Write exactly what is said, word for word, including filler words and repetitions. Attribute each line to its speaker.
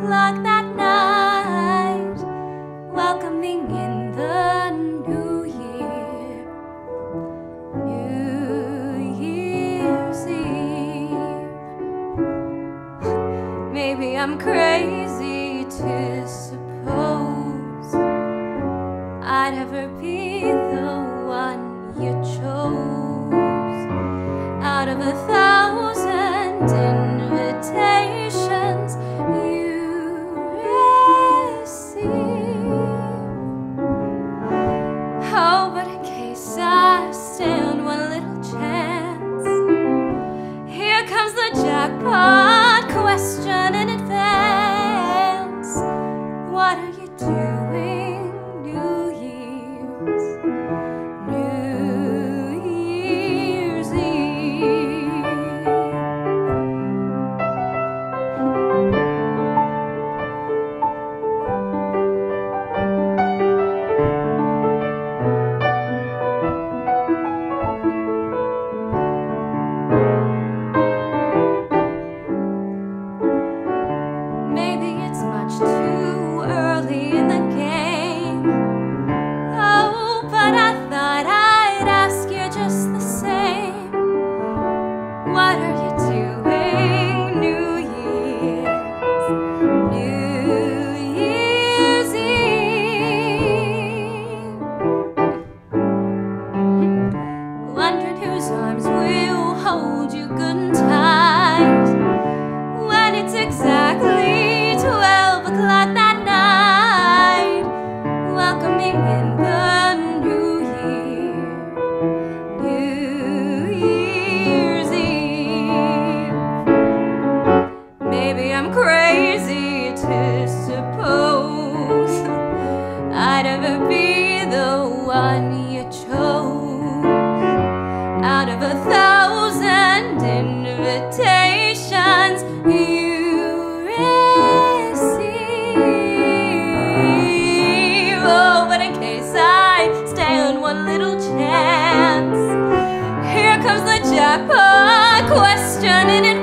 Speaker 1: o'clock that night, welcoming in the new year, New Year's Eve. Maybe I'm crazy to suppose I'd ever be the one you chose out of a thousand invitations you receive. Oh, but in case I stand one little chance, here comes the jackpot question in advance. What are you doing New Year's, New Year's Eve? Maybe it's much too early in the game. Oh, but I thought I'd ask you just the same. What are you doing New Year's, New Year's Eve? Wondering whose arms will hold you good and tight when it's exactly twelve o'clock that night, welcoming in the new year, New Year's Eve. Maybe I'm crazy to suppose I'd ever be the one you chose out of a thousand invitations you receive. Oh, but in case I stand one little chance, here comes the jackpot question in